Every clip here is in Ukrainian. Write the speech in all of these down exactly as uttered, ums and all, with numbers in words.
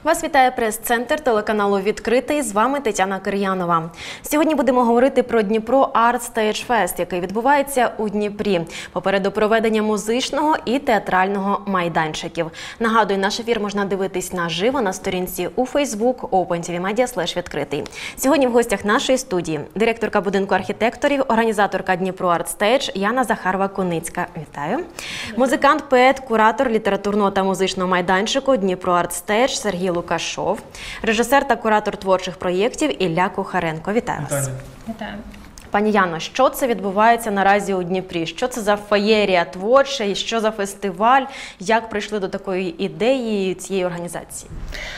Вас вітає прес-центр телеканалу «Відкритий». З вами Тетяна Кир'янова. Сьогодні будемо говорити про Дніпро Арт Стейдж Фест, який відбувається у Дніпрі. Попереду проведення музичного і театрального майданчиків. Нагадую, наш ефір можна дивитись наживо на сторінці у Facebook OpenTVMedia слеш відкритий. Сьогодні в гостях нашої студії директорка будинку архітекторів, організаторка Дніпро Арт Стейдж Яна Захарова-Куницька. Вітаю. Музикант, поет, куратор літературного та музичного майданчику Дніпро Арт Стейдж Сергій Лукашов, режисер та куратор творчих проєктів Ілля Кухаренко. Вітаю вас. Вітаю. Пані Яно, що це відбувається наразі у Дніпрі? Що це за феєрія творча і що за фестиваль? Як прийшли до такої ідеї цієї організації?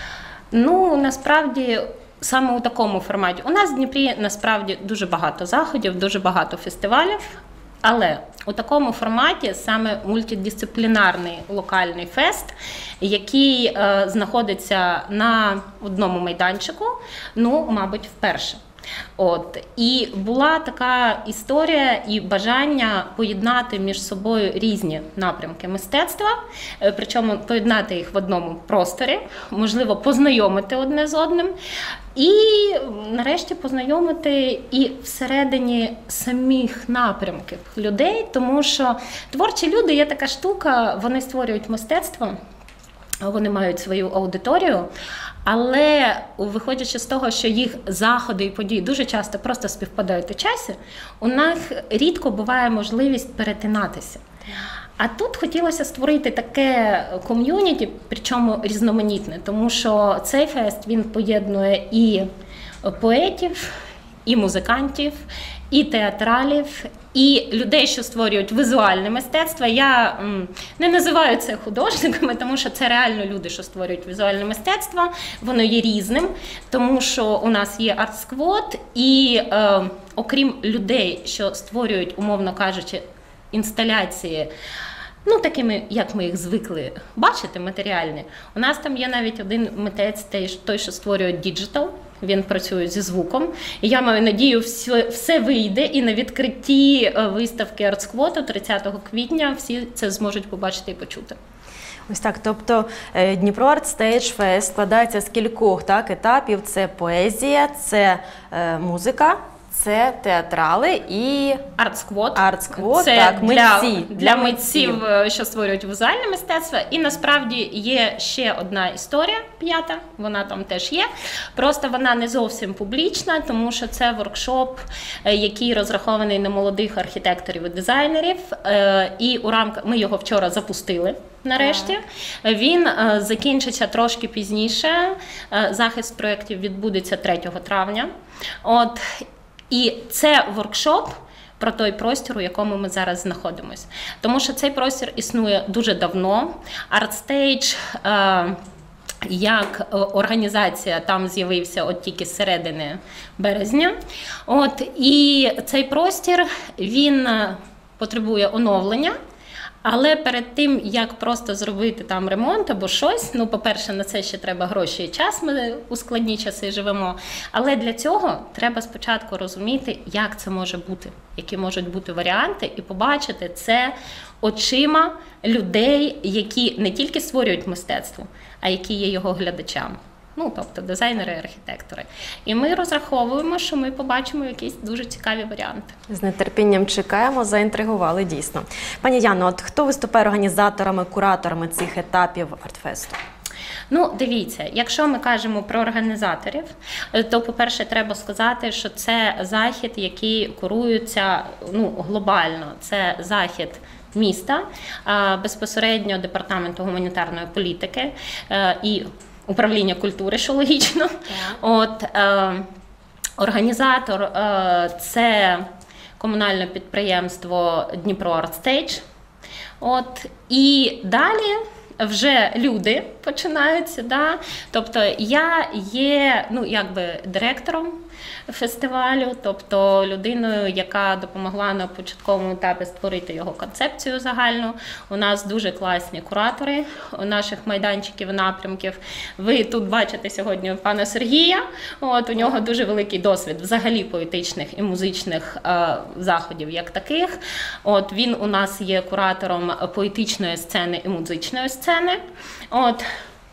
Ну, насправді, саме у такому форматі. У нас в Дніпрі, насправді, дуже багато заходів, дуже багато фестивалів. Але у такому форматі саме мультидисциплінарний локальний фест, який е, знаходиться на одному майданчику, ну, мабуть, вперше. От. І була така історія і бажання поєднати між собою різні напрямки мистецтва, причому поєднати їх в одному просторі, можливо, познайомити одне з одним. І нарешті познайомити і всередині самих напрямків людей, тому що творчі люди є така штука, вони створюють мистецтво, вони мають свою аудиторію, але виходячи з того, що їх заходи і події дуже часто просто співпадають у часі, у нас рідко буває можливість перетинатися. А тут хотілося створити таке ком'юніті, причому різноманітне, тому що цей фест, він поєднує і поетів, і музикантів, і театралів, і людей, що створюють візуальне мистецтво. Я м, не називаю це художниками, тому що це реально люди, що створюють візуальне мистецтво. Воно є різним, тому що у нас є арт-сквот, і е, окрім людей, що створюють, умовно кажучи, інсталяції, ну, такими, як ми їх звикли бачити, матеріальні. У нас там є навіть один митець, той, що створює діджитал, він працює зі звуком. І я маю надію, все, все вийде, і на відкритті виставки Артсквоту тридцятого квітня всі це зможуть побачити і почути. Ось так, тобто Дніпро Арт Стейдж Фест складається з кількох так, етапів. Це поезія, це е, музика, це театрали і Артсквот. Артсквот, це так, для, митці, для митців, що створюють візуальне мистецтво. І насправді є ще одна історія, п'ята, вона там теж є. Просто вона не зовсім публічна, тому що це воркшоп, який розрахований на молодих архітекторів і дизайнерів. І у рамках ми його вчора запустили. Нарешті. Він е, закінчиться трошки пізніше. Е, захист проєктів відбудеться третього травня. От. І це воркшоп про той простір, у якому ми зараз знаходимося. Тому що цей простір існує дуже давно. Арт-стейдж е, як організація там з'явився от тільки з середини березня. От. І цей простір, він потребує оновлення. Але перед тим, як просто зробити там ремонт або щось, ну, по-перше, на це ще треба гроші і час, ми у складні часи живемо. Але для цього треба спочатку розуміти, як це може бути, які можуть бути варіанти, і побачити це очима людей, які не тільки створюють мистецтво, а які є його глядачами. Ну, тобто дизайнери, архітектори. І ми розраховуємо, що ми побачимо якісь дуже цікаві варіанти. З нетерпінням чекаємо, заінтригували дійсно. Пані Яно, от хто виступає організаторами, кураторами цих етапів артфесту? Ну, дивіться, якщо ми кажемо про організаторів, то, по-перше, треба сказати, що це захід, який курується, ну, глобально. Це захід міста, безпосередньо Департаменту гуманітарної політики і управління культури, що логічно. Yeah. От, е, організатор е, – це комунальне підприємство Дніпро Арт Стейдж. От, і далі вже люди починаються. Да? Тобто я є, ну, якби директором фестивалю, тобто людиною, яка допомогла на початковому етапі створити його концепцію загальну. У нас дуже класні куратори у наших майданчиків і напрямків. Ви тут бачите сьогодні пана Сергія. От, у нього дуже великий досвід взагалі поетичних і музичних е, заходів як таких. От, він у нас є куратором поетичної сцени і музичної сцени. От,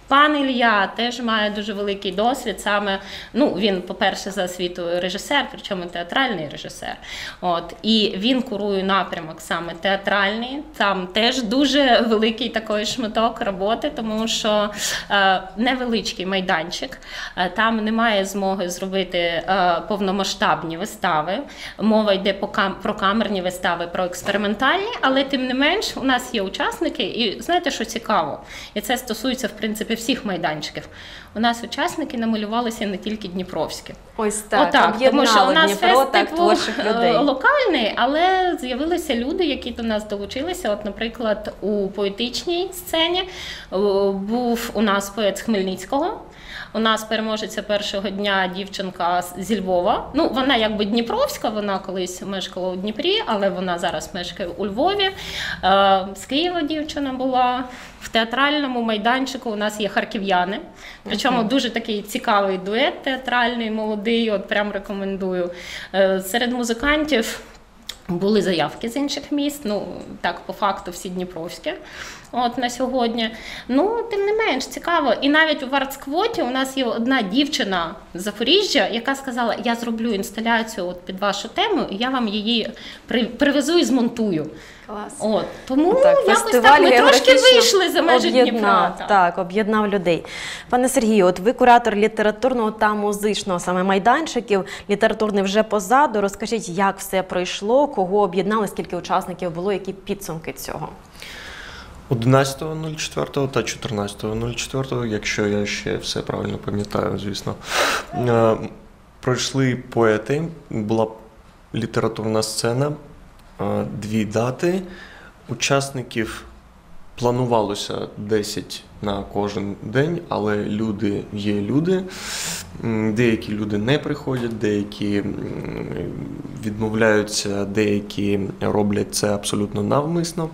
Пан Ілля теж має дуже великий досвід. Саме, ну, він, по-перше, за освітою режисер, причому театральний режисер. От, і він курує напрямок саме театральний. Там теж дуже великий такий шматок роботи, тому що е, невеличкий майданчик. Е, там немає змоги зробити е, повномасштабні вистави. Мова йде по кам- про камерні вистави, про експериментальні, але тим не менш у нас є учасники. І знаєте, що цікаво? І це стосується, в принципі, всіх майданчиків. У нас учасники намалювалися не тільки дніпровські. Ось так, Отак, тому що у нас Дніпро, фест так, типу творчих людей. локальний, але з'явилися люди, які до нас долучилися. От, наприклад, у поетичній сцені о, був у нас поет з Хмельницького. У нас переможеця першого дня дівчинка з- зі Львова. Ну, вона якби дніпровська, вона колись мешкала у Дніпрі, але вона зараз мешкає у Львові. Е, з Києва дівчина була. В театральному майданчику у нас є харків'яни. Причому дуже такий цікавий дует театральний, молодий, от прям рекомендую. Е, серед музикантів були заявки з інших міст, ну так по факту всі дніпровські от на сьогодні. Ну, тим не менш, цікаво. І навіть у Вартсквоті у нас є одна дівчина з Запоріжжя, яка сказала, я зроблю інсталяцію от під вашу тему, і я вам її при- привезу і змонтую. Клас. От, тому Так, якось фестиваль так ми трошки географічно вийшли за межі Дніпра. об'єднав, так. Так, об'єднав людей. Пане Сергію, от ви куратор літературного та музичного саме майданчиків. Літературний вже позаду. Розкажіть, як все пройшло, кого об'єднали, скільки учасників було, які підсумки цього? одинадцятого четвертого та чотирнадцятого четвертого, якщо я ще все правильно пам'ятаю, звісно. Е, Пройшли поети, була літературна сцена, е, дві дати. Учасників планувалося десять на кожен день, але люди є люди. М, Деякі люди не приходять, деякі м, відмовляються, деякі роблять це абсолютно навмисно.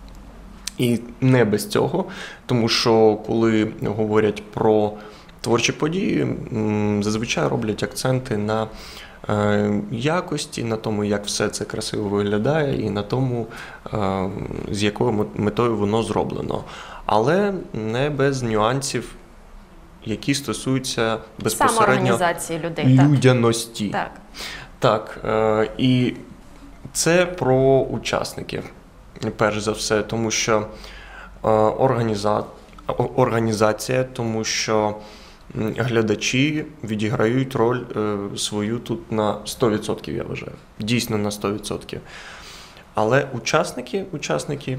І не без цього, тому що коли говорять про творчі події, м, зазвичай роблять акценти на е, якості, на тому, як все це красиво виглядає, і на тому, е, з якою мо- метою воно зроблено. Але не без нюансів, які стосуються безпосередньо Самоорганізації людей. Так. людяності. Так. Так, е, і це про учасників, перш за все, тому що е, організа... о- організація, тому що м, глядачі відіграють роль е, свою тут на сто відсотків, я вважаю. Дійсно на сто відсотків. Але учасники, учасники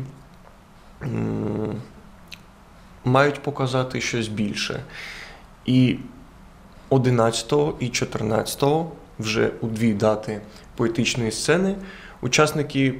м, мають показати щось більше. І одинадцятого і чотирнадцятого, вже у дві дати поетичної сцени, учасники,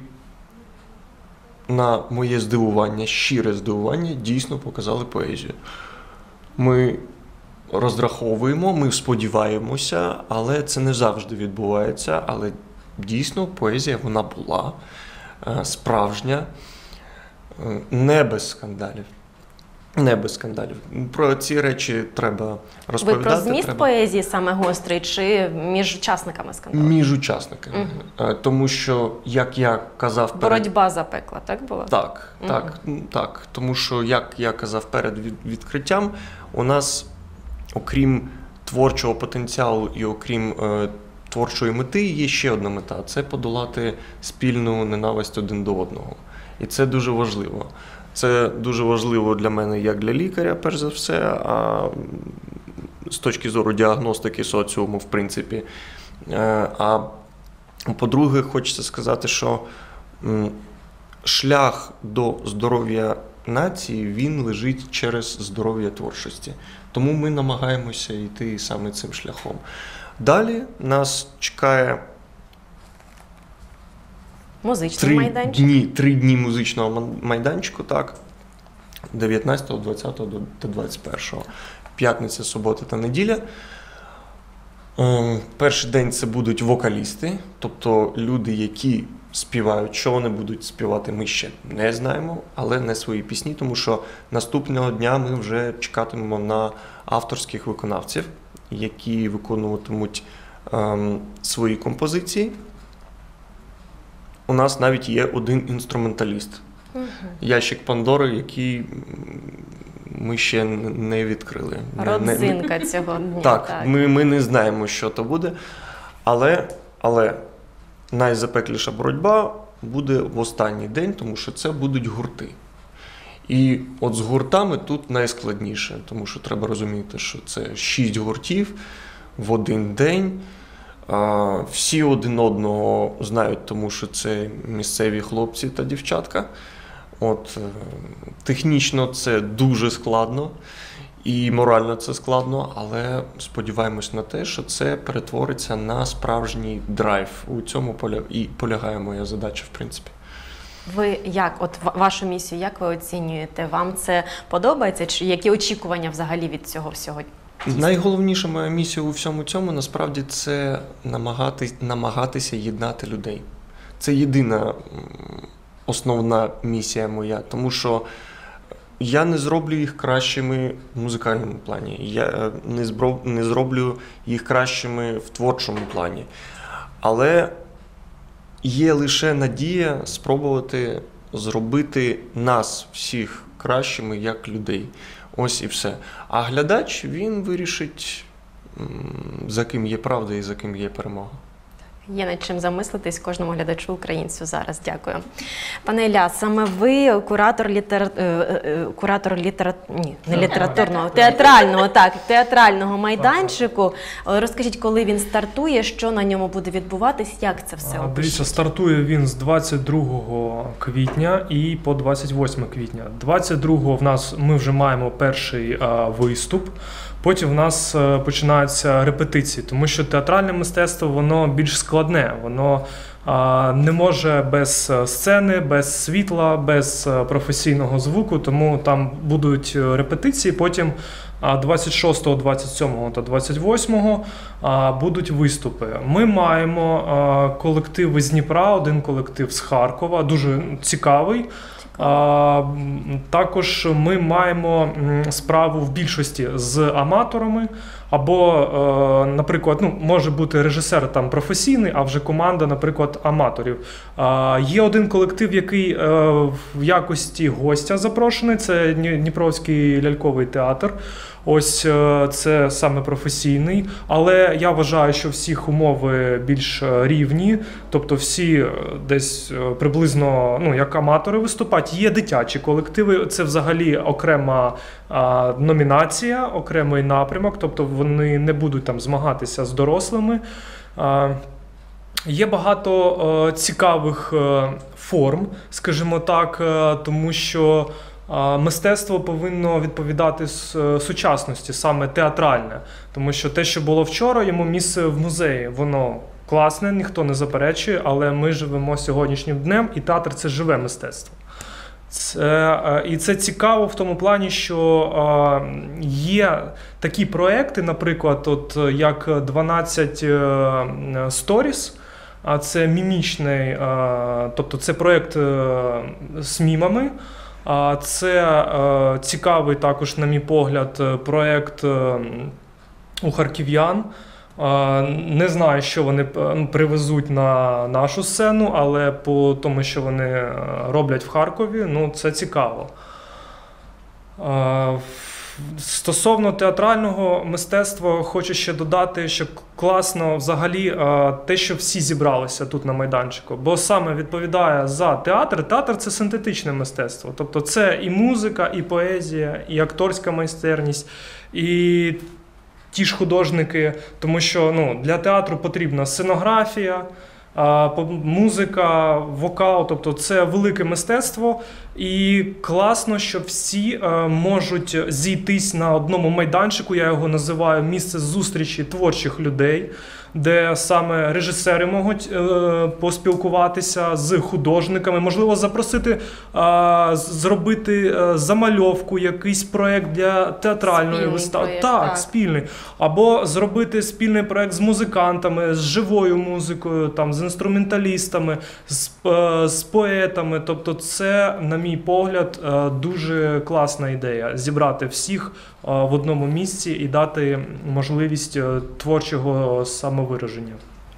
на моє здивування, щире здивування, дійсно показали поезію. Ми розраховуємо, ми сподіваємося, але це не завжди відбувається. Але дійсно поезія вона була е, справжня, е, не без скандалів. Не без скандалів. Про ці речі треба Ви розповідати. про зміст треба... поезії саме гострий чи між учасниками скандалу? Між учасниками. Е, Тому що, як я казав перед... Боротьба за пекла, так було? Так, так, м, так. Тому що, як я казав перед від- відкриттям, у нас, окрім творчого потенціалу і окрім е, творчої мети, є ще одна мета – це подолати спільну ненависть один до одного. І це дуже важливо. Це дуже важливо для мене як для лікаря, перш за все, а з точки зору діагностики соціуму, в принципі. Е, А по-друге, хочеться сказати, що м, шлях до здоров'я нації, він лежить через здоров'я творчості. Тому ми намагаємося йти саме цим шляхом. Далі нас чекає Музичний три майданчик. дні, три дні музичного ман- майданчику, так, дев'ятнадцятого, двадцятого до- та двадцять першого. П'ятниця, субота та неділя. Ем, Перший день це будуть вокалісти, тобто люди, які співають. Що вони будуть співати, ми ще не знаємо, але не свої пісні, тому що наступного дня ми вже чекатимемо на авторських виконавців, які виконуватимуть ем, свої композиції. У нас навіть є один інструменталіст. Ящик Пандори, який м, ми ще не відкрили. Не- не- Родзинка цього дня. Так, Ми, ми не знаємо, що то буде, але, але найзапекліша боротьба буде в останній день, тому що це будуть гурти. І от з гуртами тут найскладніше, тому що треба розуміти, що це шість гуртів в один день. А, всі один одного знають, тому що це місцеві хлопці та дівчатка. От, е, технічно це дуже складно і морально це складно, але сподіваємось на те, що це перетвориться на справжній драйв. У цьому поля... і полягає моя задача, в принципі. Ви як, от ва- вашу місію, як ви оцінюєте? Вам це подобається? Чи які очікування взагалі від цього всього? Найголовніша моя місія у всьому цьому насправді це намагатись, намагатися єднати людей. Це єдина м, основна місія моя, тому що я не зроблю їх кращими в музикальному плані, я е, не, збро, не зроблю їх кращими в творчому плані. Але є лише надія спробувати зробити нас всіх кращими як людей. Ось і все. А глядач, він вирішить, м, за ким є правда і за ким є перемога. Є над чим замислитись кожному глядачу українцю зараз. Дякую. Пане Ілля, саме ви куратор літера... е, е, куратор літера... Ні, не літературного, театрального, так, театрального майданчику. Розкажіть, коли він стартує, що на ньому буде відбуватись, як це все А, опишіть? Дивіться, стартує він з двадцять другого квітня і по двадцять восьме квітня. двадцять другого в нас ми вже маємо перший а, виступ. Потім в нас е, починаються репетиції, тому що театральне мистецтво воно більш складне, воно а, не може без е, сцени, без світла, без е, професійного звуку, тому там будуть е, репетиції. Потім а, двадцять шостого, двадцять сьомого та двадцять восьмого а, будуть виступи. Ми маємо а, колектив із Дніпра, один колектив з Харкова, дуже цікавий. А, м, також ми маємо м, справу в більшості з аматорами, або, е, наприклад, ну, може бути режисер там професійний, а вже команда, наприклад, аматорів. А, є один колектив, який е, в якості гостя запрошений, це Дні- Дніпровський ляльковий театр. Ось е, це саме професійний, але я вважаю, що всіх умови більш е, рівні, тобто всі е, десь е, приблизно, ну, як аматори виступають. Є дитячі колективи, це взагалі окрема а, номінація, окремий напрямок, тобто вони не будуть там змагатися з дорослими. А, Є багато е, цікавих е, форм, скажімо так, е, тому що е, мистецтво повинно відповідати с- е, сучасності, саме театральне. Тому що те, що було вчора, йому місце в музеї. Воно класне, ніхто не заперечує, але ми живемо сьогоднішнім днем, і театр – це живе мистецтво. Це, е, і це цікаво в тому плані, що е, є такі проекти, наприклад, от е, як дванадцять е, Stories, а це мімічний, е, тобто це проект е, з мімами. А це е, цікавий також, на мій погляд, проект е, у харків'ян. Е, Не знаю, що вони е, ну, привезуть на нашу сцену, але по тому, що вони е, роблять в Харкові, ну, це цікаво. Е, Стосовно театрального мистецтва, хочу ще додати, що класно взагалі е, те, що всі зібралися тут на майданчику, бо саме відповідає за театр. Театр – це синтетичне мистецтво, тобто це і музика, і поезія, і акторська майстерність, і ті ж художники, тому що ну, для театру потрібна сценографія, а, по- музика, вокал, тобто це велике мистецтво, і класно, що всі е, можуть зійтись на одному майданчику, я його називаю місце зустрічі творчих людей, де саме режисери можуть е, поспілкуватися з художниками, можливо, запросити, е, з- зробити е, замальовку, якийсь проєкт для театральної Спільний вистави. проєкт, Так, так. спільний. Або зробити спільний проєкт з музикантами, з живою музикою, там, з інструменталістами, з, е, з поетами. Тобто це, на мій погляд, е, дуже класна ідея – зібрати всіх е, в одному місці і дати можливість е, творчого самовираження.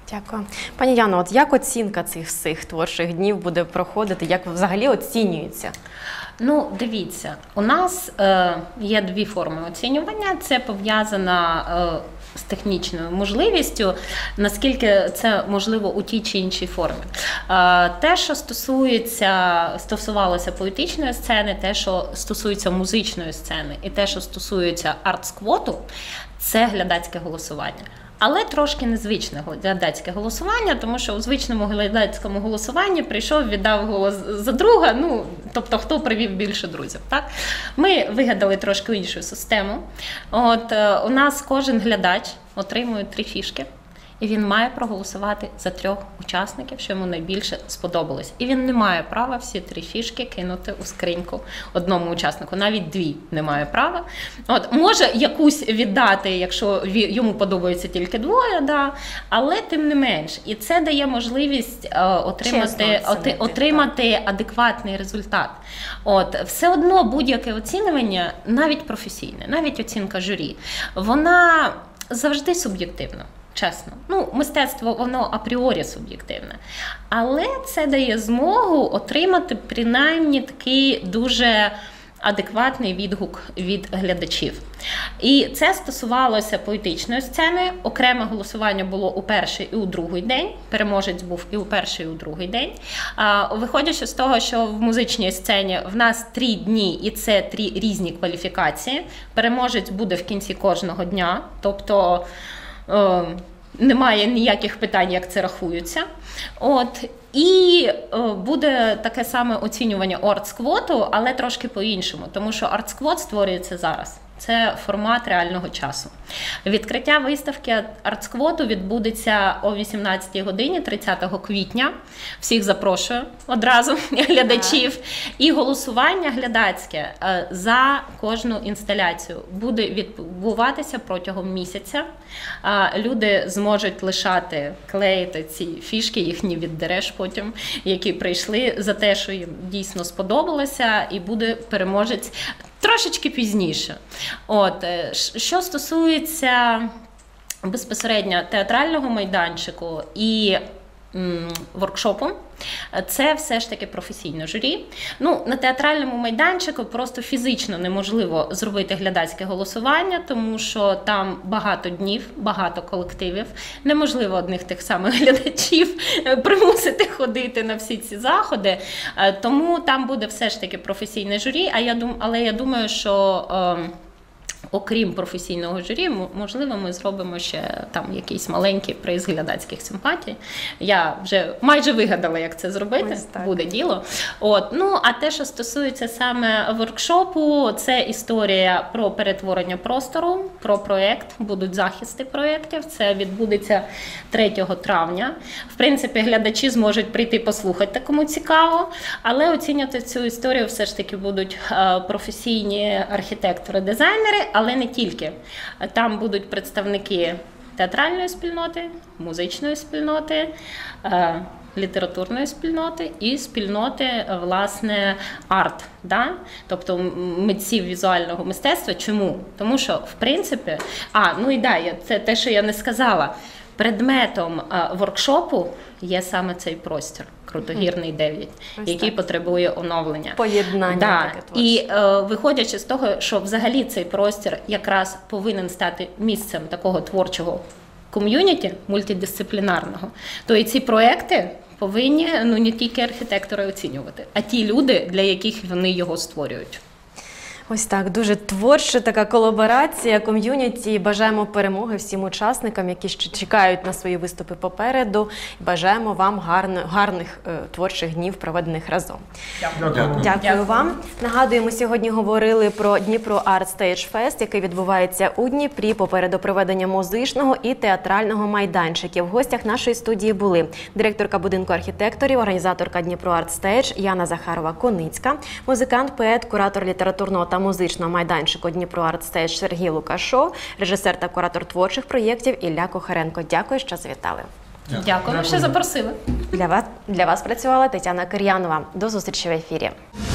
Дякую. Пані Яно, от як оцінка цих всіх творчих днів буде проходити? Як взагалі оцінюється? Ну, дивіться, у нас е, є дві форми оцінювання. Це пов'язано е, з технічною можливістю, наскільки це можливо у тій чи іншій формі. Е, те, що стосується, стосувалося поетичної сцени, те, що стосується музичної сцени, і те, що стосується арт-сквоту, це глядацьке голосування. Але трошки незвичне глядацьке голосування, тому що у звичному глядацькому голосуванні прийшов, віддав голос за друга, ну, тобто хто привів більше друзів. Так? Ми вигадали трошки іншу систему. От, у нас кожен глядач отримує три фішки, і він має проголосувати за трьох учасників, що йому найбільше сподобалось. І він не має права всі три фішки кинути у скриньку одному учаснику. Навіть дві не має права. От, може якусь віддати, якщо йому подобається тільки двоє, да, але тим не менш. І це дає можливість е, отримати, оти, отримати адекватний результат. От, все одно будь-яке оцінювання, навіть професійне, навіть оцінка журі, вона завжди суб'єктивна. Чесно. Ну, мистецтво, воно апріорі суб'єктивне. Але це дає змогу отримати принаймні такий дуже адекватний відгук від глядачів. І це стосувалося поетичної сцени. Окреме голосування було у перший і у другий день. Переможець був і у перший, і у другий день. А, виходячи з того, що в музичній сцені в нас три дні, і це три різні кваліфікації. Переможець буде в кінці кожного дня. Тобто немає ніяких питань, як це рахується. От. І буде таке саме оцінювання арт-сквоту, але трошки по-іншому, тому що арт-сквот створюється зараз. Це формат реального часу. Відкриття виставки арт-сквоту відбудеться о вісімнадцятій годині тридцятого квітня. Всіх запрошую одразу глядачів. І голосування глядацьке за кожну інсталяцію буде відбуватися протягом місяця. Люди зможуть лишати, клеїти ці фішки, їх не віддереш потім, які прийшли за те, що їм дійсно сподобалося, і буде переможець трошечки пізніше. От, що стосується безпосередньо театрального майданчику і м, воркшопу, це все ж таки професійне журі. Ну, на театральному майданчику просто фізично неможливо зробити глядацьке голосування, тому що там багато днів, багато колективів. Неможливо одних тих самих глядачів примусити ходити на всі ці заходи. Тому там буде все ж таки професійне журі, а я дум, але я думаю, що е, окрім професійного журі, можливо, ми зробимо ще там якийсь маленький приз глядацьких симпатій. Я вже майже вигадала, як це зробити, буде діло. От. Ну, а те, що стосується саме воркшопу, це історія про перетворення простору, про проєкт, будуть захисти проєктів, це відбудеться третього травня. В принципі, глядачі зможуть прийти послухати, кому цікаво, але оцінювати цю історію все ж таки будуть професійні архітектори-дизайнери, але не тільки. Там будуть представники театральної спільноти, музичної спільноти, літературної спільноти і спільноти, власне, арт, да? Тобто митців візуального мистецтва. Чому? Тому що, в принципі, а, ну і да, це те, що я не сказала, предметом а, воркшопу є саме цей простір, Крутогірний дев'ять, який так потребує оновлення. Поєднання. Да. Таке творче. І е, виходячи з того, що взагалі цей простір якраз повинен стати місцем такого творчого ком'юніті, мультидисциплінарного, то і ці проекти повинні, ну, не тільки архітектори оцінювати, а ті люди, для яких вони його створюють. Ось так, дуже творча така колаборація, ком'юніті. Бажаємо перемоги всім учасникам, які ще чекають на свої виступи попереду. Бажаємо вам гарно, гарних е, творчих днів, проведених разом. Дякую. Дякую, Дякую вам. Нагадуємо, сьогодні говорили про Дніпро Арт Стейдж Фест, який відбувається у Дніпрі, попереду проведення музичного і театрального майданчиків. В гостях нашої студії були директорка будинку архітекторів, організаторка Дніпро Арт Стейдж Яна Захарова-Коницька, музикант, поет, куратор літературного та музичного майданчику Дніпро Арт Стейдж Сергій Лукашов, режисер та куратор творчих проєктів Ілля Кухаренко. Дякую, що завітали. Дякую, Дякую, що запросили. Для вас, для вас працювала Тетяна Кир'янова. До зустрічі в ефірі.